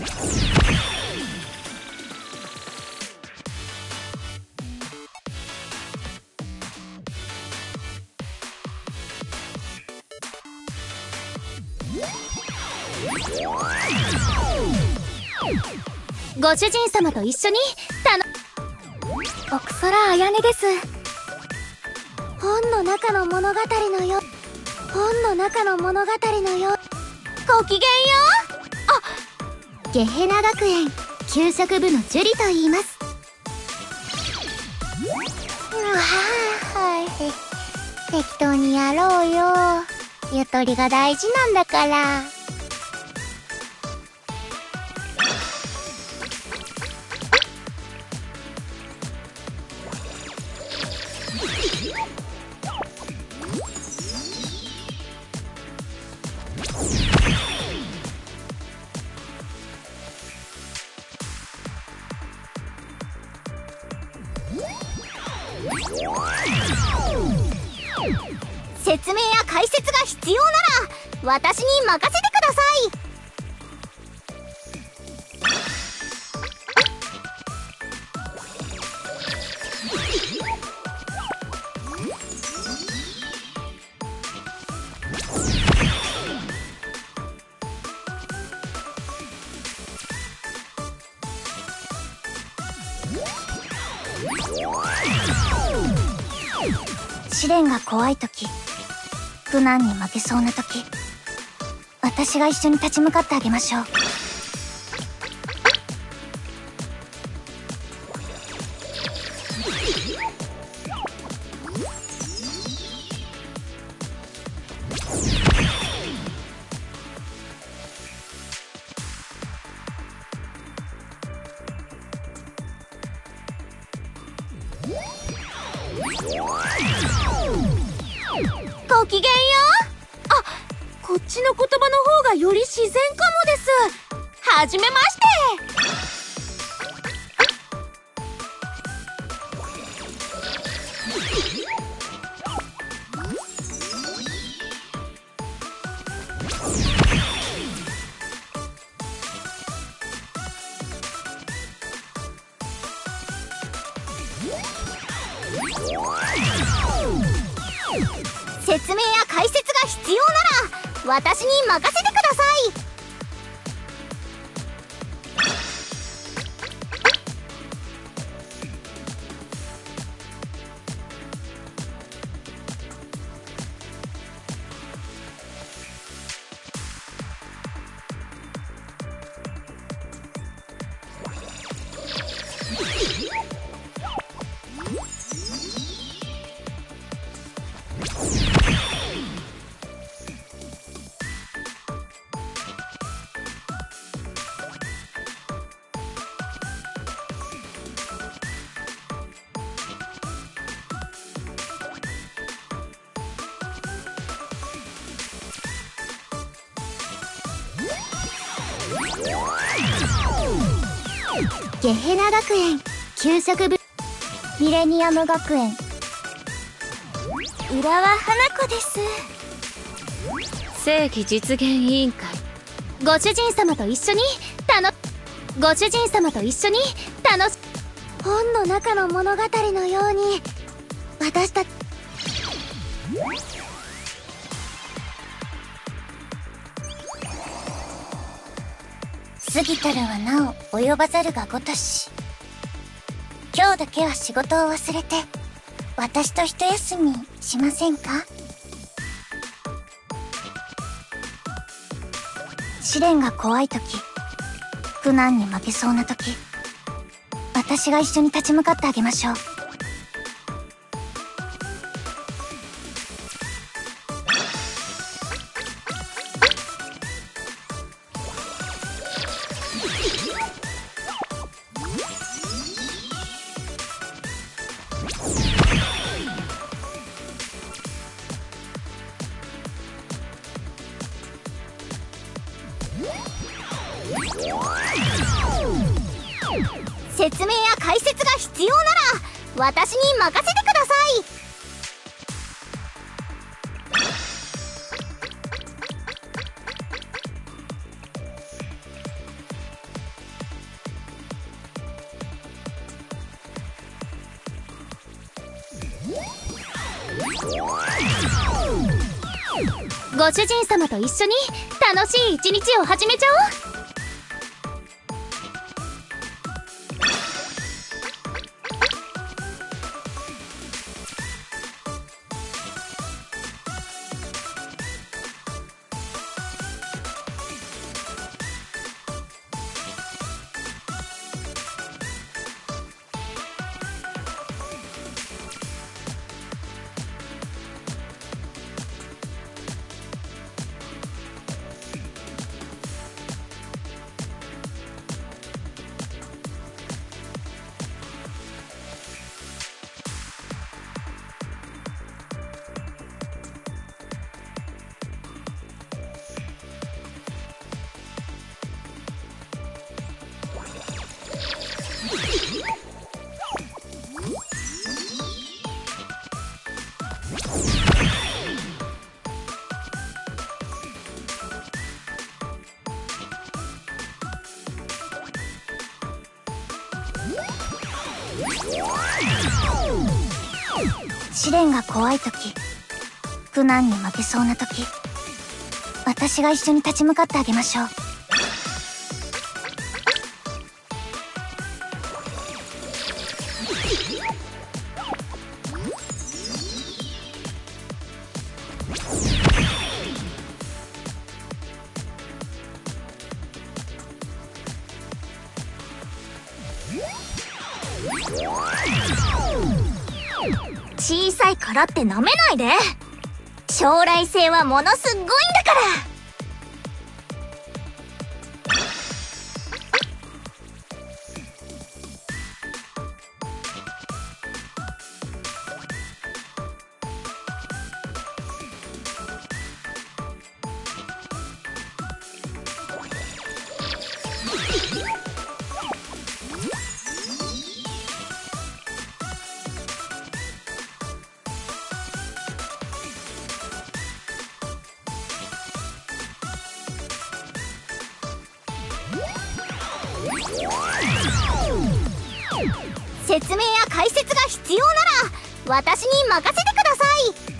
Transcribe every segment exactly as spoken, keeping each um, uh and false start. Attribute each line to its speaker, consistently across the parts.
Speaker 1: ご主人様と一緒にたの奥空彩音です。本の中の物語のよ本の中の物語のよごきげんよう。あ、ゲヘナ学園給食部のジュリと言います。はい、適当にやろうよ。ゆとりが大事なんだから。説明や解説が必要なら私に任せてください。試練が怖い時、苦難に負けそうな時、私が一緒に立ち向かってあげましょう。ごきげんよう。あ、こっちの言葉の方がより自然かもです。はじめまして。説明や解説が必要なら私に任せてください。ゲヘナ学園給食部ミレニアム学園浦和花子です。
Speaker 2: 正規実現委員会
Speaker 1: ご主人様と一緒に楽ご主人様と一緒に楽し本の中の物語のように私たち過ぎたるはなお及ばざるがごとし。今日だけは仕事を忘れて私と一休みしませんか？試練が怖い時、苦難に負けそうな時、私が一緒に立ち向かってあげましょう。説明や解説が必要なら私に任せてください。 ご主人様と一緒に楽しい一日を始めちゃおう。
Speaker 3: 試練が怖い時、苦難に負けそうな時、私が一緒に立ち向かってあげましょう。
Speaker 1: 小さいからってなめないで。将来性はものすっごいんだから。説明や解説が必要なら私に任せてください。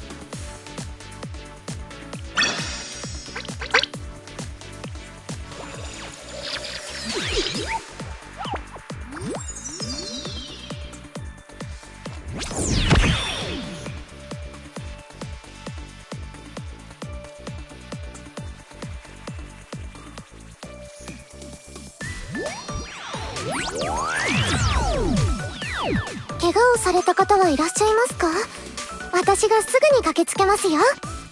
Speaker 3: 怪我をされた方はいらっしゃいますか？私がすぐに駆けつけますよ。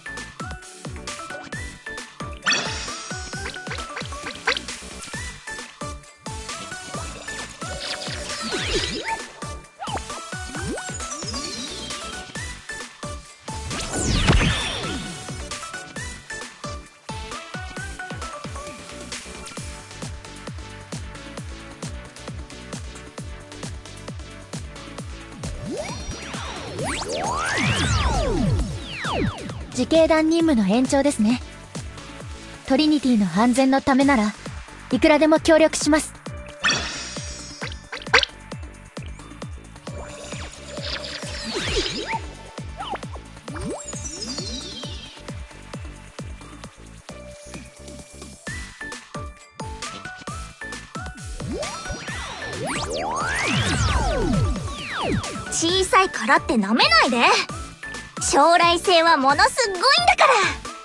Speaker 2: 自警団任務の延長ですね。トリニティの安全のためならいくらでも協力します。
Speaker 1: 小さいからってなめないで。将来性はものすっごいんだから。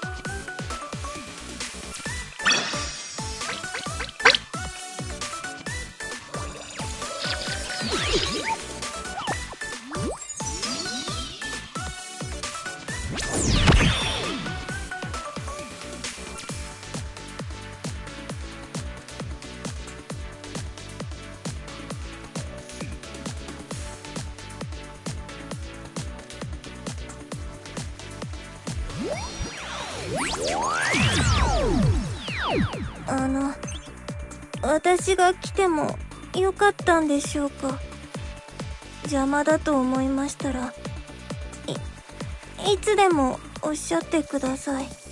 Speaker 3: あの、私が来てもよかったんでしょうか？邪魔だと思いましたら、い、いつでもおっしゃってください。